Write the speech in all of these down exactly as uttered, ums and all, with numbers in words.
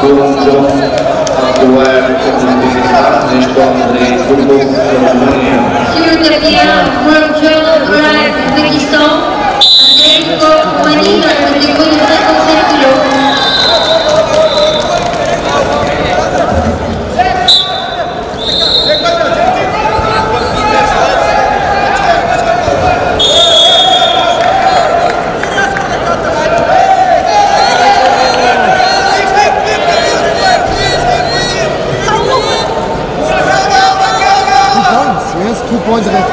Gorąco accueillir les Groupes Romania. Sur le tapis, Guangzhou Drive, Ouzbékistan, Andrei Roumanie dans la catégorie de cinquante-sept kilos. Two points left.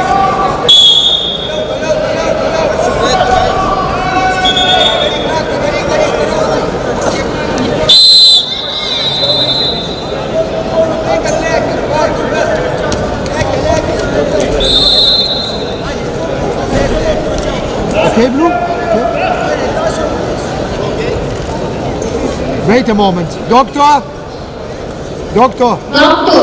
Okay, Blue? Okay. Wait a moment. Doctor? Doctor? Doctor.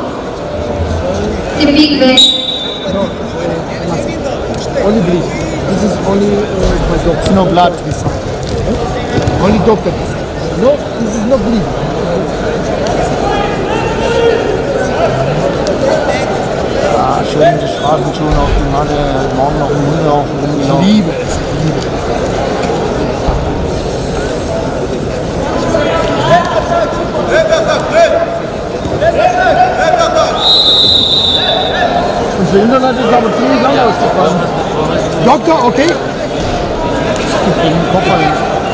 The big man. No, only bleed. This is only uh, my doctor. No blood this side. Only doctor. No, this is not bleed. Ja, schön die Straßenschuhe auf die Matte, morgen noch ein Hundehaufen rumgelaufen. Ich liebe es, ich liebe es. Unsere Hinterseite ist aber ziemlich lang ausgefallen. Doktor, okay? Ich bringe den Koffer hin.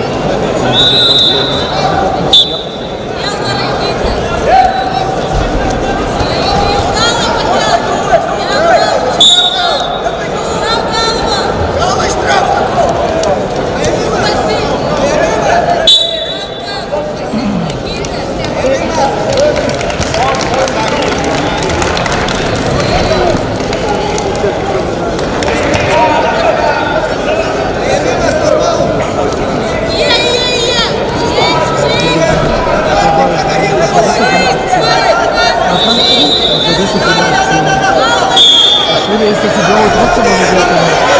Ist, dass die Blaue trotzdem noch nicht werden.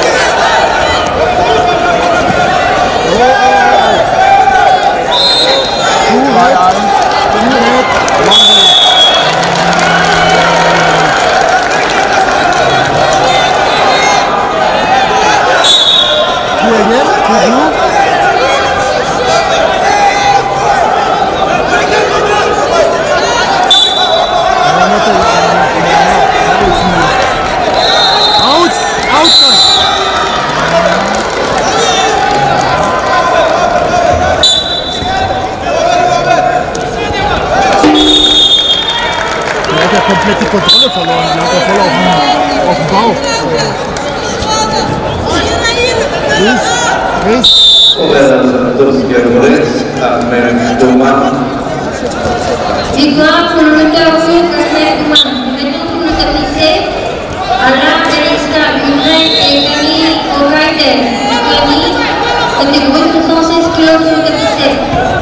Oh, oh, oh. Two right, two red, one red. Two again, two blue. Komplett die Kontrolle verloren, die hat er voll auf dem, auf dem Bauch. Chris, Chris. Victoire pour le lutteur russe Ahmed Ouman. Maintenant pour le tapissier, Alain Elista Ukraine et Camille O'Reilly, Lituanie, catégorie soixante-seize kilos sur le tapissier.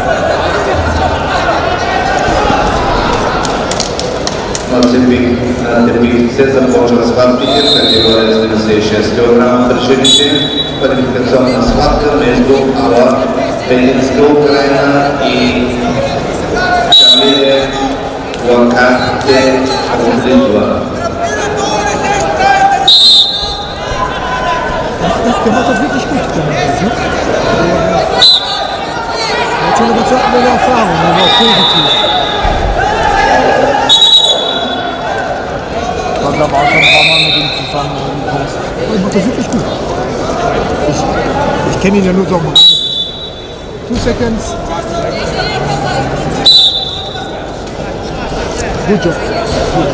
Се започва схватките в категория седемдесет и шест килограма при жените. Квалификационна схватка между Алла Белинска, Украина и Камиле Лакарте от Литва. Der macht das wirklich gut gemacht, ne? Er hat schon eine ganze Menge Erfahrung, aber auch positiv. Ich glaube auch schon ein paar Mal mit ihm zusammen. Er macht das wirklich gut. Ich, ich kenne ihn ja nur so am Rande. Two seconds. Good job. Good.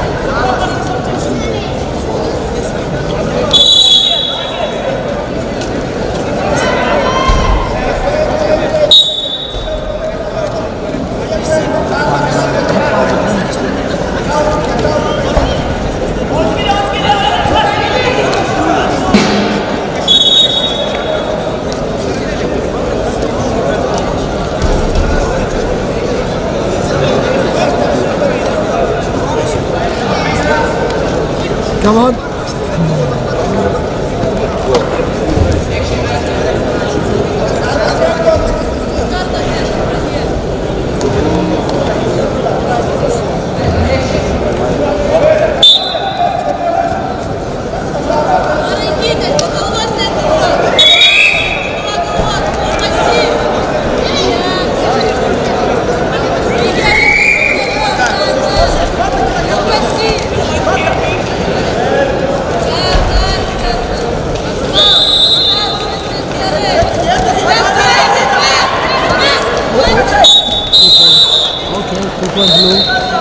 Come on. point blue.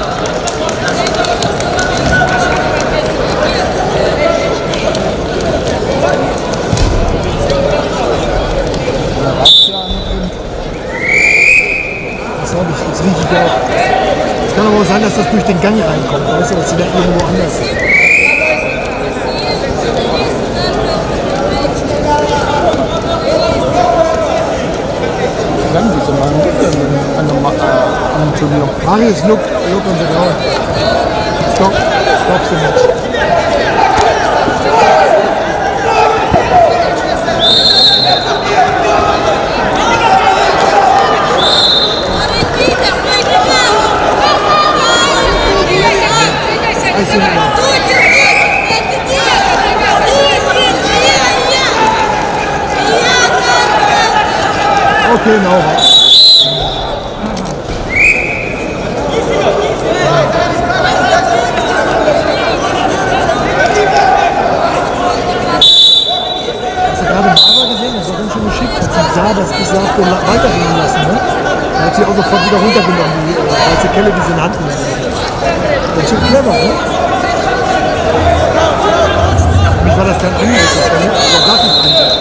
Das habe ich, jetzt rieche ich auch. Es kann aber auch sein, dass das durch den Gang reinkommt, weißt du, dass sie da irgendwo anders sind. Dann diese Mann an dem an dem Turnier. Marius, look, look on the ground. Stop, stop the match. I see now. Okay, now. Hast du gerade Baba gesehen? Das war ganz schön geschickt. Als sie sah, dass ich sagte, weitergehen lassen. Ne? Da hat sie auch sofort wieder runtergenommen, die, als die Kelle diese in Hand nimmt. Das ist schon clever, ne? Für mich war das kein Angriff, das war nicht, gar nicht Angriff.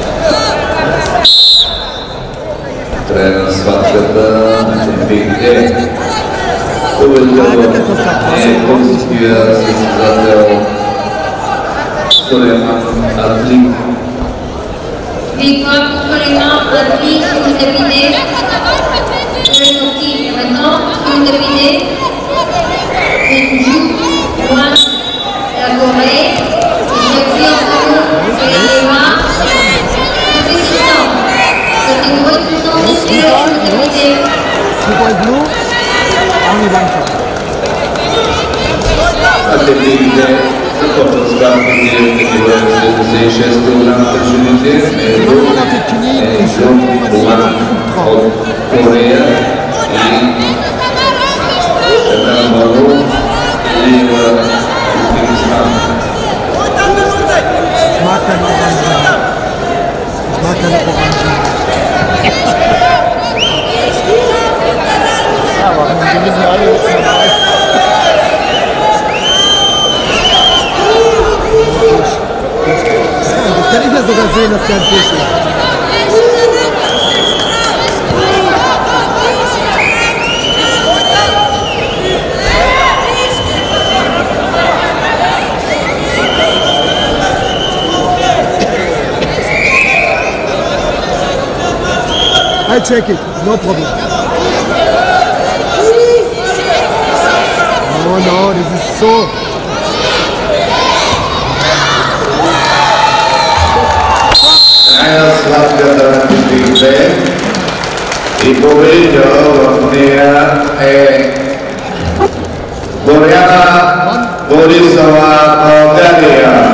Trainer Svartgata, Bigde, Uveldo, Konskija, Zadeo, Soleiman Adli. Victoire pour Soleiman Adli sur le tapis. Je le sortis maintenant sur le tapis. C'est Jou, Juan, la Corée, et je suis en haut, c'est Eva, c'est Tristan. C'est une grosse puissance sur le tapis. Two point blue, only one shot. Alte Bigde, Kotos Bigde, Bigde, шестого opportunity, Edo, Edo, Juan, Korea, и Шатамбару, Лева, Узбекистан. Ich mag keine Orangen. Ich mag keine Orangen. Ja, aber wir wissen ja alle jetzt dabei. Das kann ich ja sogar sehen, dass kein Fisch ist. I check it, no problem. Oh no, this is so. Trainer Svartgata, Bigde, il pomeriggio è Boriana Borisova, Bulgaria.